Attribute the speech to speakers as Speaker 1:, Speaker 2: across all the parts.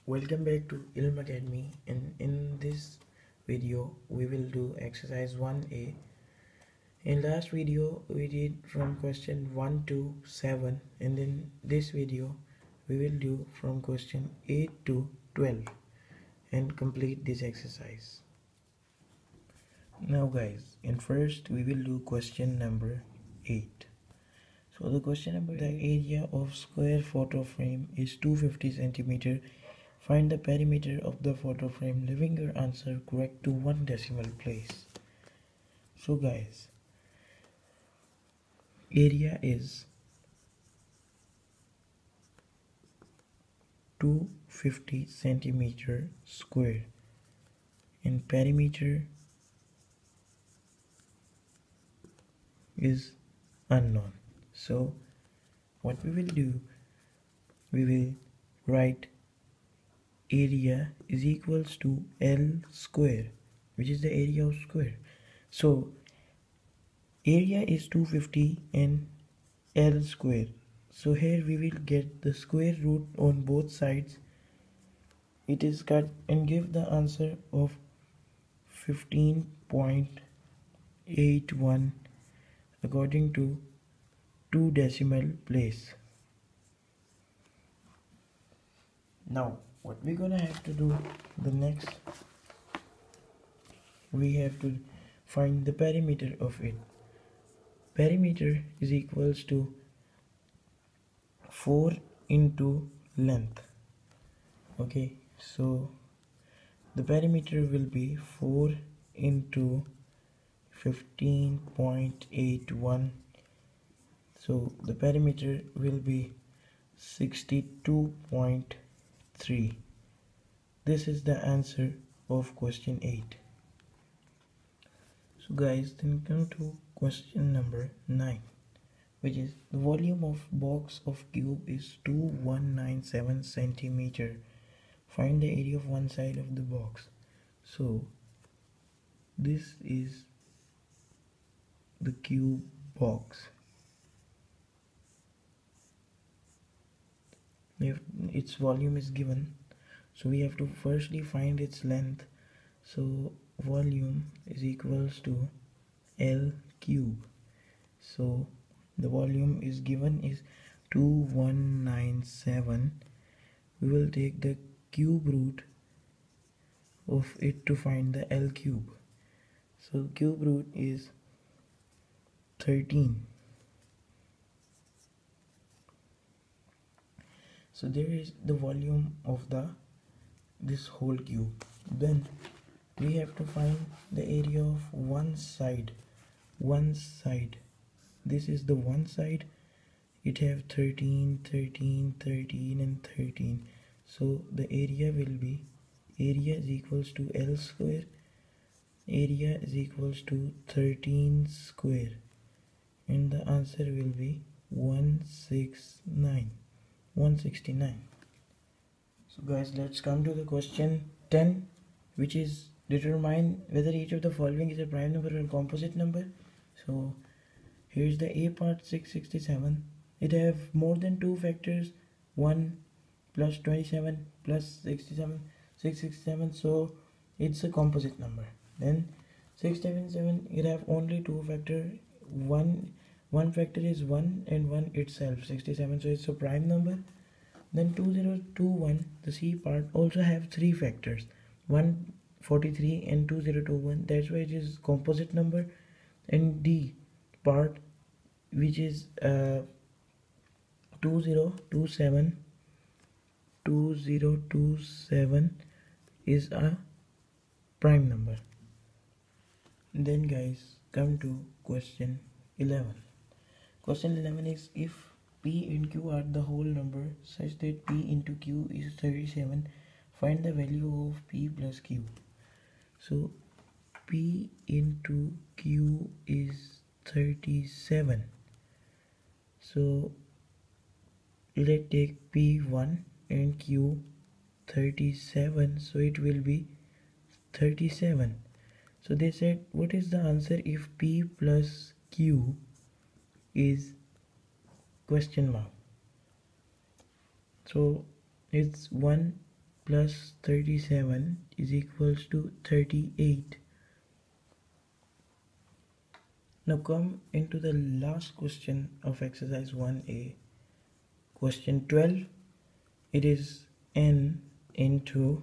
Speaker 1: Welcome back to Ilm Academy, and in this video we will do exercise 1a. In last video we did from question 1 to 7, and in this video we will do from question 8 to 12 and complete this exercise. Now guys, in first we will do question number 8. So the question number, the area of square photo frame is 250 centimeter. Find the perimeter of the photo frame, leaving your answer correct to one decimal place. So guys, area is 250 centimeter square and perimeter is unknown. So what we will do, we will write area is equals to L square, which is the area of square. So area is 250 and L square. So here we will get the square root on both sides. It is cut and give the answer of 15.81 according to 2 decimal place. Now what we're gonna have to do, the next we have to find the perimeter of it. Perimeter is equals to 4 into length. Okay, so the perimeter will be 4 into 15.81. so the perimeter will be 62.3. This is the answer of question 8. So guys, then come to question number 9, which is the volume of box of cube is 2197 centimeter. Find the area of one side of the box. So this is the cube box. Its volume is given, so we have to firstly find its length. So volume is equals to L cube. So the volume is given is 2197. We will take the cube root of it to find the L cube. So cube root is 13. So there is the volume of this whole cube. Then we have to find the area of one side. This is the one side. It have 13, 13, 13 and 13. So the area will be, area is equals to L square. Area is equals to 13 square. And the answer will be 169. So guys, let's come to the question 10, which is determine whether each of the following is a prime number or a composite number. So here's the A part, 667. It have more than 2 factors, 1 plus 27 plus 67, 667. So it's a composite number. Then 677, it have only 2 factor, one factor is 1 and 1 itself, 67. So it's a prime number. Then 2021, the C part, also have 3 factors, 143 and 2021. That's why it is composite number. And D part, which is 2027 is a prime number. Then guys, come to question 11. Question 11 is, if P and Q are the whole number such that P into Q is 37, find the value of P plus Q. So P into Q is 37. So let's take P1 and Q 37. So it will be 37. So they said, what is the answer if P plus Q is question mark? So it's 1 plus 37 is equals to 38. Now come into the last question of exercise 1a. Question 12. It is n into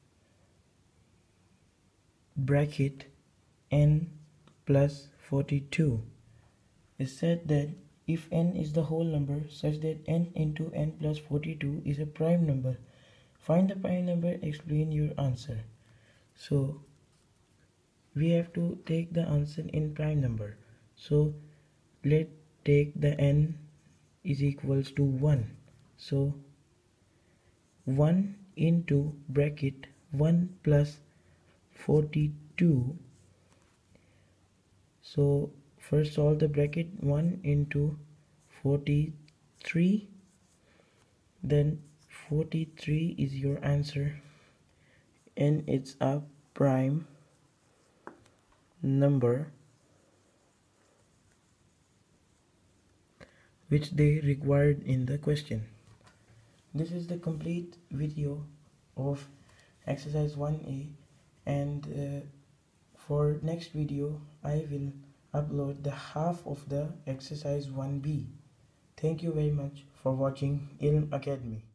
Speaker 1: bracket n plus 42. It said that if n is the whole number such that n into n plus 42 is a prime number, find the prime number, explain your answer. So we have to take the answer in prime number. So let's take the n is equals to 1. So 1 into bracket 1 plus 42. So first solve the bracket. 1 into 43, then 43 is your answer, and it's a prime number which they required in the question. This is the complete video of exercise 1a, and for next video I will upload the half of the exercise 1b. Thank you very much for watching Ilm Academy.